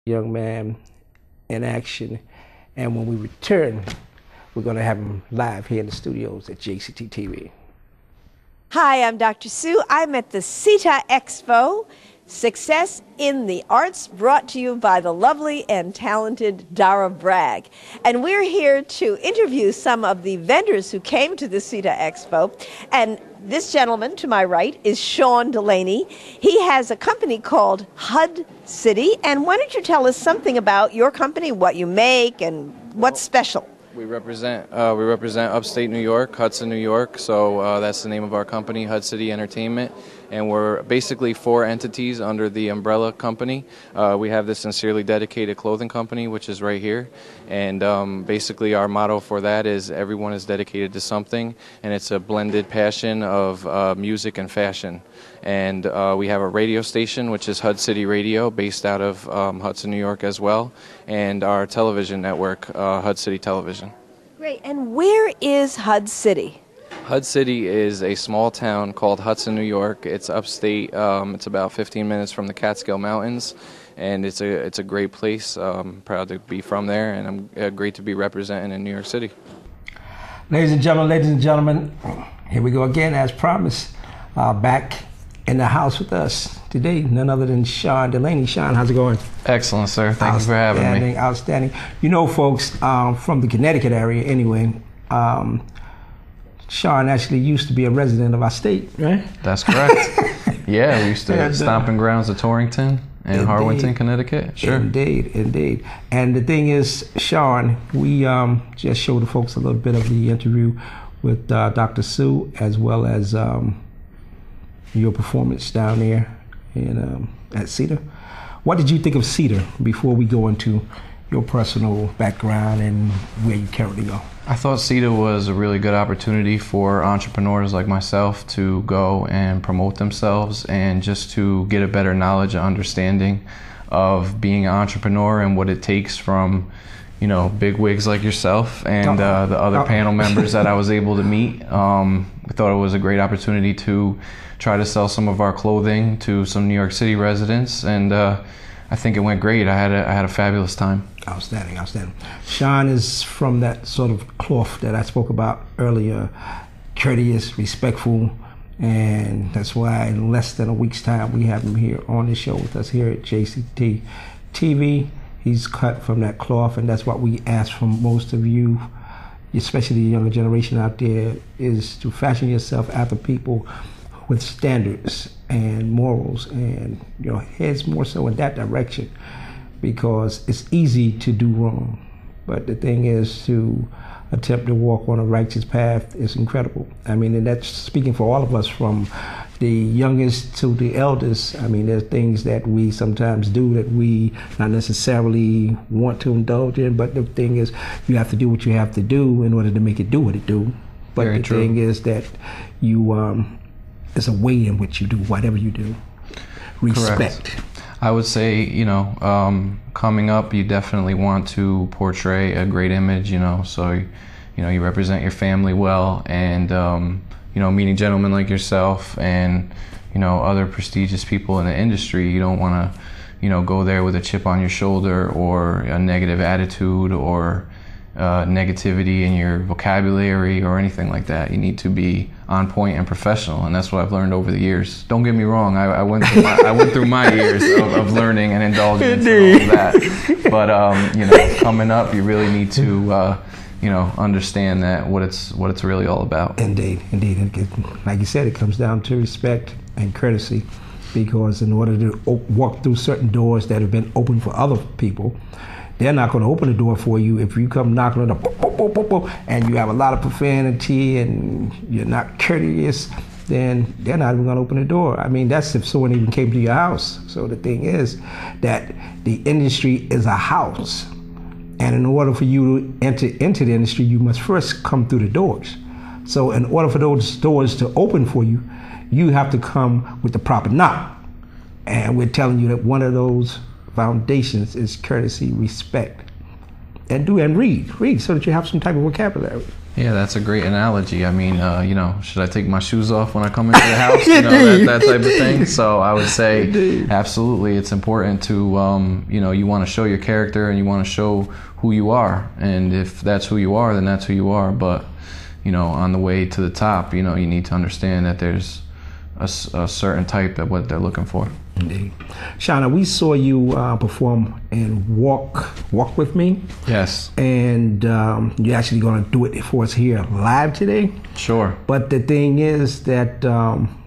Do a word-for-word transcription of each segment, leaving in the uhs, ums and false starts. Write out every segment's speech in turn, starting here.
young man in action. And when we return, we're going to have him live here in the studios at J C T T V. Hi, I'm Doctor Sue. I'm at the SITA Expo, Success in the Arts, brought to you by the lovely and talented Dara Bragg. And we're here to interview some of the vendors who came to the SITA Expo. And this gentleman to my right is Sean Delaney. He has a company called Hud City. And why don't you tell us something about your company, what you make, and what's special? We represent uh, we represent upstate New York, Hudson, New York. So uh, that's the name of our company, Hud City Entertainment, and we're basically four entities under the umbrella company. Uh, we have this sincerely dedicated clothing company, which is right here, and um, basically our motto for that is everyone is dedicated to something, and it's a blended passion of uh, music and fashion. And uh, we have a radio station, which is Hud City Radio, based out of um, Hudson, New York as well, and our television network, uh, Hud City Television. Great. And where is Hud City? Hud City is a small town called Hudson, New York. It's upstate. Um, it's about fifteen minutes from the Catskill Mountains, and it's a it's a great place. Um, proud to be from there, and I'm uh, great to be representing in New York City. Ladies and gentlemen, ladies and gentlemen, here we go again, as promised, uh, back in the house with us today, none other than Sean Delaney. Sean, how's it going? Excellent, sir. Thank you for having me. Outstanding. You know, folks, um, from the Connecticut area anyway, um, Sean actually used to be a resident of our state, right? That's correct. Yeah, we used to and, uh, stomping grounds of Torrington and Harwinton, Connecticut. Sure. Indeed, indeed. And the thing is, Sean, we um, just showed the folks a little bit of the interview with uh, Doctor Sue, as well as um, your performance down there in um, at SITA. What did you think of SITA before we go into your personal background and where you currently go? I thought SITA was a really good opportunity for entrepreneurs like myself to go and promote themselves and just to get a better knowledge and understanding of being an entrepreneur and what it takes from, you know, big wigs like yourself and uh, the other panel members that I was able to meet. Um, I thought it was a great opportunity to try to sell some of our clothing to some New York City residents, and uh, I think it went great. I had a, I had a fabulous time. Outstanding, outstanding. Sean is from that sort of cloth that I spoke about earlier, courteous, respectful, and that's why in less than a week's time we have him here on the show with us here at J C T T V. He's cut from that cloth, and that's what we ask from most of you, especially the younger generation out there, is to fashion yourself after people with standards and morals, and your heads more so in that direction, because it's easy to do wrong, but the thing is to attempt to walk on a righteous path is incredible. I mean, and that's speaking for all of us, from the youngest to the eldest. I mean, there's things that we sometimes do that we not necessarily want to indulge in, but the thing is, you have to do what you have to do in order to make it do what it do. But Very the true. thing is that you, um, there's a way in which you do whatever you do. Respect. Correct. I would say, you know, um, coming up, you definitely want to portray a great image, you know, so, you know, you represent your family well, and, um, you know, meeting gentlemen like yourself and, you know, other prestigious people in the industry, you don't want to, you know, go there with a chip on your shoulder or a negative attitude or uh, negativity in your vocabulary or anything like that. You need to be on point and professional, and that's what I've learned over the years. Don't get me wrong, I, I went through my, I went through my years of, of learning and indulgence and all of that. But um, you know, coming up, you really need to uh, you know, understand that what it's what it's really all about. Indeed, indeed. And like you said, it comes down to respect and courtesy, because in order to op- walk through certain doors that have been open for other people, they're not going to open the door for you if you come knocking on the boop, boop, boop, boop, boop, and you have a lot of profanity and you're not courteous, then they're not even going to open the door. I mean, that's if someone even came to your house. So the thing is that the industry is a house. And in order for you to enter into the industry, you must first come through the doors. So in order for those doors to open for you, you have to come with the proper knock. And we're telling you that one of those foundations is courtesy, respect. and do and read, read, so that you have some type of vocabulary. Yeah, that's a great analogy. I mean, uh, you know, should I take my shoes off when I come into the house? You know, that, that type of thing. So I would say, Indeed. absolutely, it's important to, um, you know, you want to show your character and you want to show who you are. And if that's who you are, then that's who you are. But, you know, on the way to the top, you know, you need to understand that there's a, a certain type of what they're looking for. Indeed. Shauna, we saw you uh, perform in Walk Walk With Me. Yes. And um, you're actually going to do it for us here live today. Sure. But the thing is that um,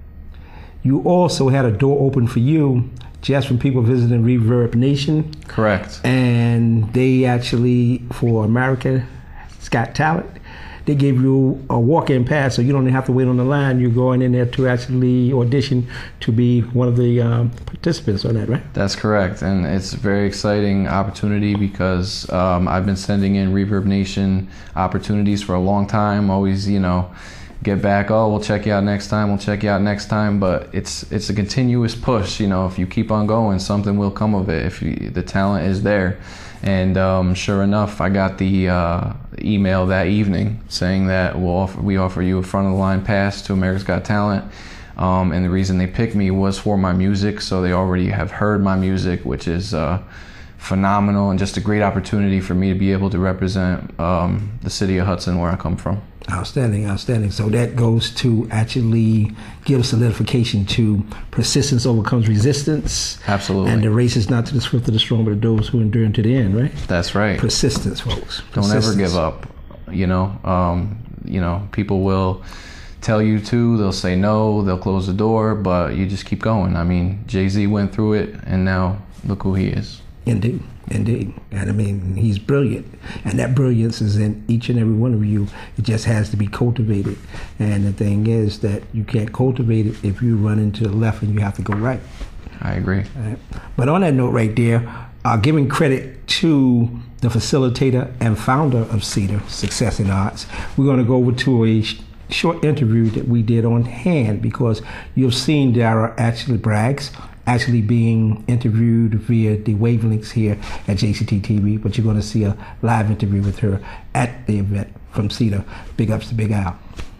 you also had a door open for you just from people visiting Reverb Nation. Correct. And they actually, for America's Got Talent, they gave you a walk-in pass, so you don't have to wait on the line. You're going in there to actually audition to be one of the um, participants on that, right? That's correct, and it's a very exciting opportunity because um, I've been sending in Reverb Nation opportunities for a long time. Always, you know, get back. Oh, we'll check you out next time. We'll check you out next time. But it's it's a continuous push. You know, if you keep on going, something will come of it. If you, the talent is there. And um, sure enough, I got the uh, email that evening saying that we'll offer, we offer you a front of the line pass to America's Got Talent. Um, and the reason they picked me was for my music, so they already have heard my music, which is uh, phenomenal and just a great opportunity for me to be able to represent um, the city of Hudson, where I come from. Outstanding, outstanding. So that goes to actually give solidification to persistence overcomes resistance. Absolutely. And the race is not to the swift or the strong, but to those who endure to the end, right? That's right. Persistence, folks. Don't Persistence. ever give up. You know, um, you know, people will tell you to, they'll say no, they'll close the door, but you just keep going. I mean, Jay-Z went through it, and now look who he is. Indeed, indeed. And I mean, he's brilliant. And that brilliance is in each and every one of you. It just has to be cultivated. And the thing is that you can't cultivate it if you run into the left and you have to go right. I agree. Right. But on that note right there, uh, giving credit to the facilitator and founder of Cedar, Success in Arts, we're going to go over to a sh short interview that we did on hand, because you've seen Dara actually Braggs actually being interviewed via the wavelengths here at J C T T V, but you're going to see a live interview with her at the event from Cedar. Big ups to Big Al.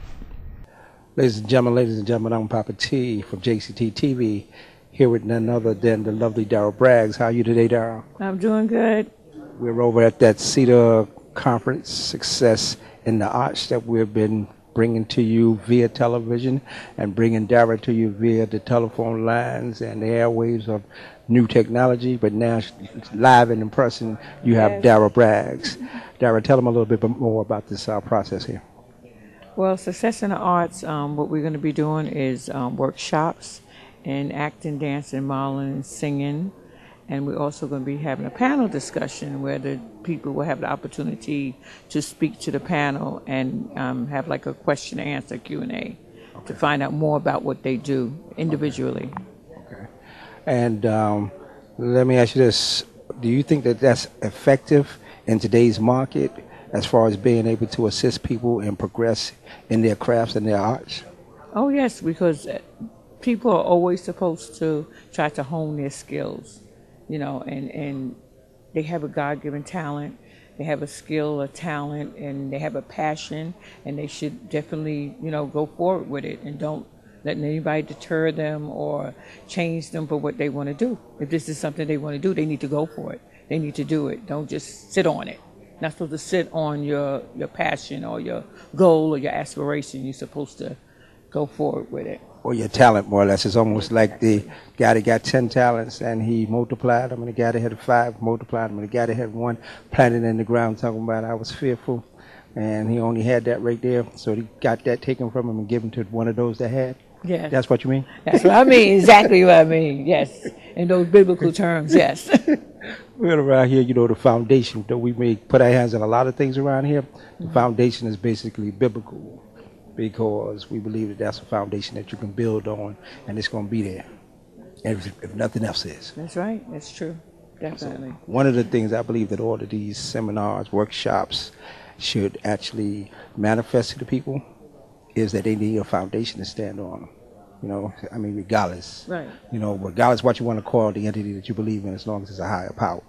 Ladies and gentlemen, ladies and gentlemen, I'm Papa T from J C T T V, here with none other than the lovely Dara Braggs. How are you today, Dara? I'm doing good. We're over at that Cedar Conference, Success in the Arts, that we've been bringing to you via television and bringing Dara to you via the telephone lines and the airwaves of new technology. But now, live and in person, you have yes. Dara Braggs. Dara, tell them a little bit more about this uh, process here. Well, Success in the Arts, um, what we're going to be doing is um, workshops in acting, dancing, modeling, and singing. And we're also going to be having a panel discussion where the people will have the opportunity to speak to the panel and um, have like a question and answer Q and A okay. to find out more about what they do individually. Okay. okay. And um, let me ask you this. Do you think that that's effective in today's market as far as being able to assist people and progress in their crafts and their arts? Oh, yes, because people are always supposed to try to hone their skills. You know, and, and they have a God-given talent, they have a skill, a talent, and they have a passion, and they should definitely, you know, go forward with it and don't let anybody deter them or change them for what they want to do. If this is something they want to do, they need to go for it. They need to do it. Don't just sit on it. Not supposed to sit on your, your passion or your goal or your aspiration. You're supposed to go forward with it. Or your talent, more or less. It's almost like the guy that got ten talents and he multiplied them, and the guy that had five multiplied them, and the guy that had one planted in the ground talking about I was fearful, and he only had that right there, so he got that taken from him and given to one of those that had. Yeah. That's what you mean? That's what I mean, exactly what I mean, yes. In those biblical terms, yes. We're around here, you know, the foundation that we may put our hands on a lot of things around here. The mm-hmm. foundation is basically biblical, because we believe that that's a foundation that you can build on, and it's going to be there, if, if nothing else is. That's right. That's true. Definitely. So one of the things I believe that all of these seminars, workshops should actually manifest to the people is that they need a foundation to stand on. You know, I mean, regardless. Right. You know, regardless what you want to call the entity that you believe in, as long as it's a higher power, right?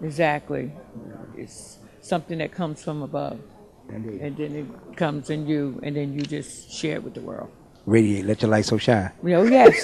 Exactly. It's something that comes from above. Indeed. And then it comes in you, and then you just share it with the world. Radiate, let your light so shine. Oh, yes.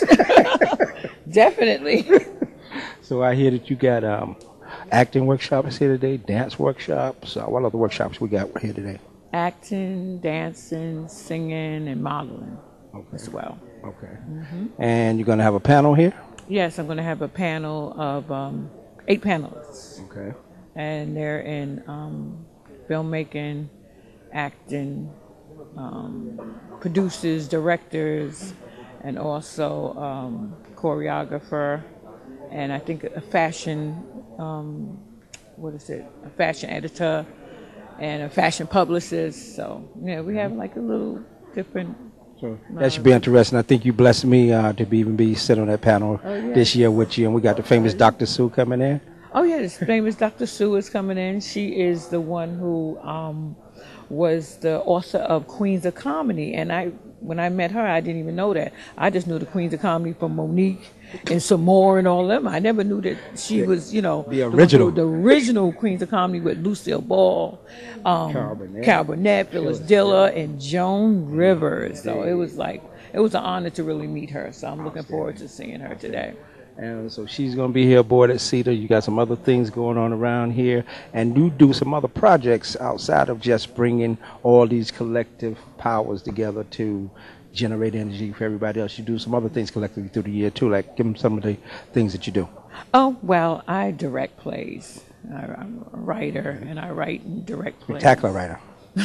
Definitely. So I hear that you got um, acting workshops here today, dance workshops. Uh, what other workshops we got here today? Acting, dancing, singing, and modeling Okay. as well. Okay. And you're going to have a panel here? Yes, I'm going to have a panel of um, eight panelists, Okay. and they're in um, filmmaking, acting, um, producers, directors, and also um, choreographer, and I think a fashion, um, what is it, a fashion editor, and a fashion publicist. So, yeah, we have like a little different. So that should be interesting. I think you blessed me uh, to be even be sitting on that panel Oh, yeah. this year with you, and we got the famous Doctor Sue coming in. Oh, yeah, this famous Doctor Sue is coming in. She is the one who um, was the author of Queens of Comedy. And I, when I met her, I didn't even know that. I just knew the Queens of Comedy from Monique and some more and all of them. I never knew that she was, you know, The original. The, the original Queens of Comedy with Lucille Ball, um, Carol Burnett. Carol Burnett, Phyllis Diller, and Joan Rivers. So it was like, it was an honor to really meet her. So I'm looking forward to seeing her today. And so she's going to be here aboard at CETA. You got some other things going on around here. And you do some other projects outside of just bringing all these collective powers together to generate energy for everybody else. You do some other things collectively through the year, too. Like, give them some of the things that you do. Oh, well, I direct plays. I, I'm a writer, and I write and direct plays. Tackler writer.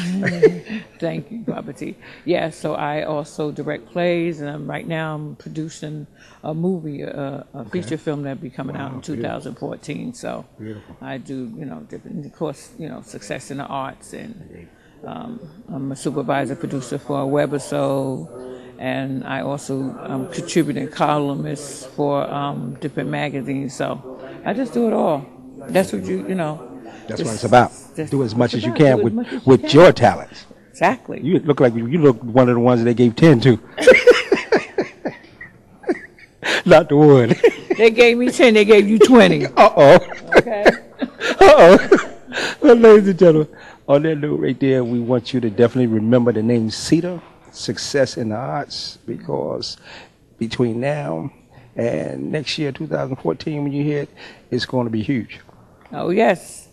Thank you, Baba T. Yeah, so I also direct plays, and I'm, right now I'm producing a movie, a, a feature film that'll be coming out in two thousand fourteen. So Beautiful. I do, you know, different, of course, you know, success in the arts, and um, I'm a supervisor producer for a webisode, and I also um, contributing columnist for um, different magazines. So I just do it all. That's what you, you know. That's just- what it's about. just- Do as much as you about. can Do as with, much as you with can. your talents. Exactly. You look like you look one of the ones that they gave ten to. Not the one. They gave me ten, they gave you twenty. Uh-oh. Okay. Uh-oh. Well, ladies and gentlemen, on that note right there, we want you to definitely remember the name CETA, Success in the Arts, because between now and next year, two thousand fourteen, when you hear it, it's going to be huge. Oh, yes.